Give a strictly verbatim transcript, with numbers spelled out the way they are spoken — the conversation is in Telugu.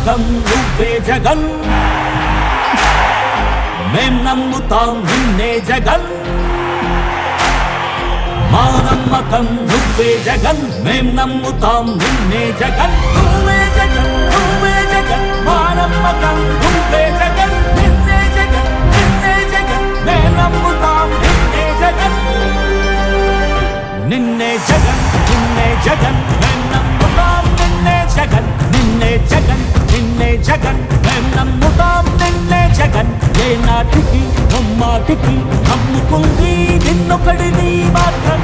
నమ్మకం నువ్వే జగన్ మేం నమ్ముతాం నిన్నే జగన్ మా నమ్మకం నువ్వే జగన్ మేం నమ్ముతాం నిన్నే జగన్ నువ్వే జగన్ నువ్వే జగన్ మా నమ్మకం నువ్వే జగన్ నిన్నే జగన్ నిన్నే జగన్ మేం నమ్ముతాం నిన్నే జగన్ నిన్నే జగన్ నిన్నే జగన్ మేం నమ్ముతాం నిన్నే జగన్ నిన్నే జగన్ నిన్నే జగన్ మేం నమ్ముతాం నిన్నే జగన్ ఏ నాటికి నమ్మాటికి నమ్ముకుంది నిన్నొకడిని మాత్రం